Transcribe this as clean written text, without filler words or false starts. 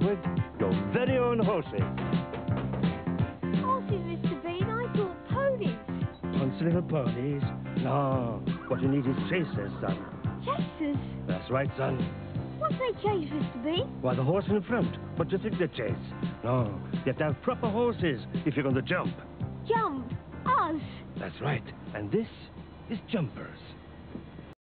with your very own horses. Horses, Mr. Bean? I thought ponies. Once little ponies? No. What you need is chasers, son. Chasers? That's right, son. What's they chase, Mr. Bean? Why, the horse in front. What do you think they chase? No. You have to have proper horses if you're going to jump. Jump. Us. That's right. And this is Jumpers.